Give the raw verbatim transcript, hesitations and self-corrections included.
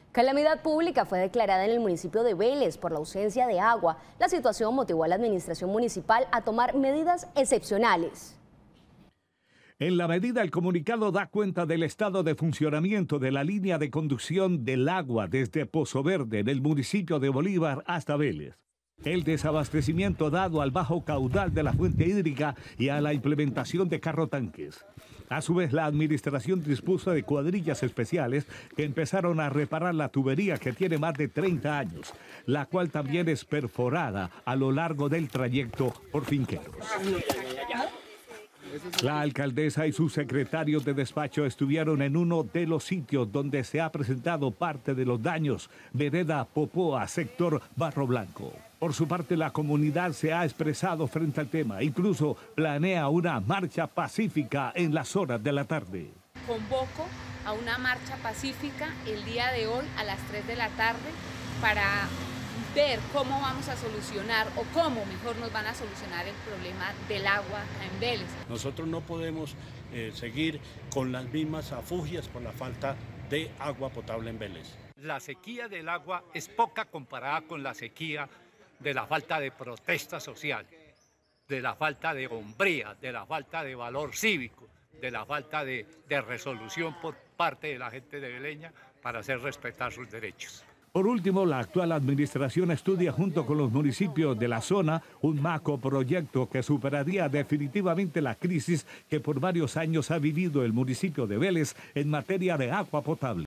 Calamidad pública fue declarada en el municipio de Vélez por la ausencia de agua. La situación motivó a la administración municipal a tomar medidas excepcionales. En la medida, el comunicado da cuenta del estado de funcionamiento de la línea de conducción del agua desde Pozo Verde, en el municipio de Bolívar, hasta Vélez. El desabastecimiento dado al bajo caudal de la fuente hídrica y a la implementación de carrotanques. A su vez, la administración dispuso de cuadrillas especiales que empezaron a reparar la tubería que tiene más de treinta años, la cual también es perforada a lo largo del trayecto por finqueros. La alcaldesa y sus secretarios de despacho estuvieron en uno de los sitios donde se ha presentado parte de los daños, vereda Popoa, sector Barro Blanco. Por su parte, la comunidad se ha expresado frente al tema, incluso planea una marcha pacífica en las horas de la tarde. Convoco a una marcha pacífica el día de hoy a las tres de la tarde para ver cómo vamos a solucionar o cómo mejor nos van a solucionar el problema del agua en Vélez. Nosotros no podemos eh, seguir con las mismas afugias por la falta de agua potable en Vélez. La sequía del agua es poca comparada con la sequía de la falta de protesta social, de la falta de hombría, de la falta de valor cívico, de la falta de, de resolución por parte de la gente de Veleña para hacer respetar sus derechos. Por último, la actual administración estudia junto con los municipios de la zona un macroproyecto que superaría definitivamente la crisis que por varios años ha vivido el municipio de Vélez en materia de agua potable.